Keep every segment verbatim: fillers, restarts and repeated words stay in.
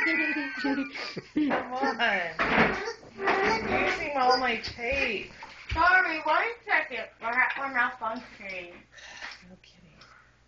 Come on. I'm using all my tape. Sorry, one second. I have one else on screen. No kidding.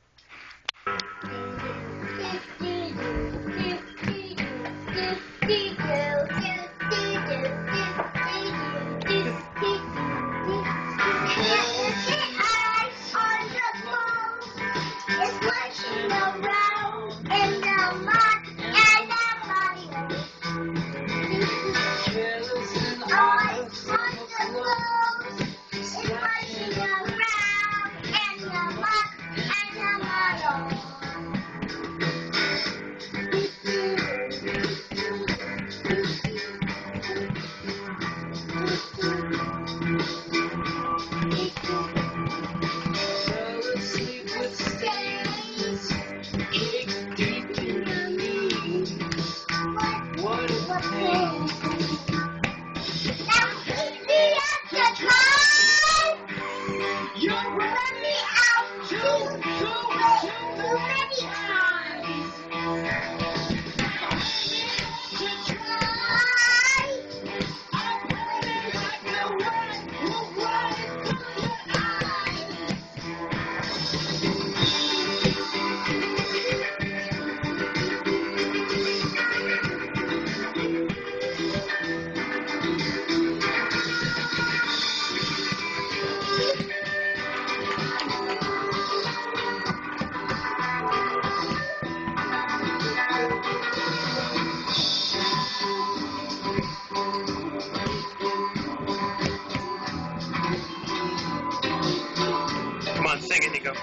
Come on, sing it, Nico.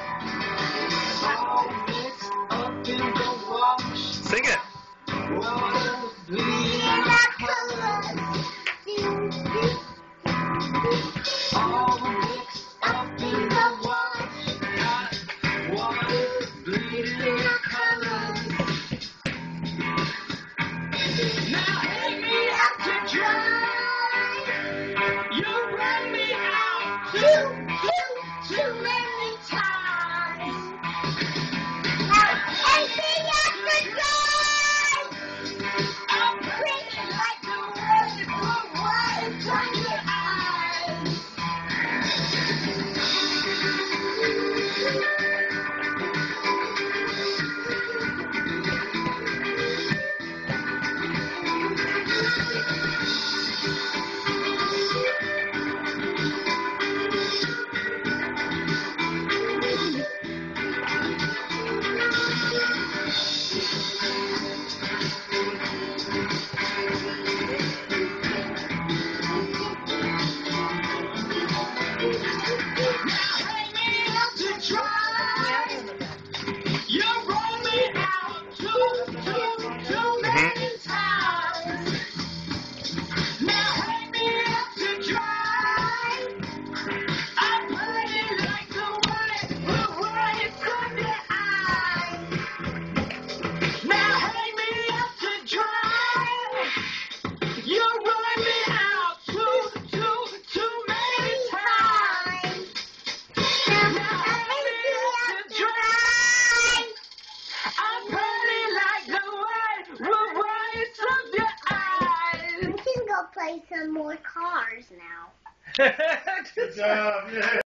Sing it. All mixed up in the wash, got water bleeding colors. Now hang me out to dry. You run me out too, too, too many times. Now hang me out to dry. I'm breathing like the water for water from your eyes. Play some more cars now. Good job. Yeah.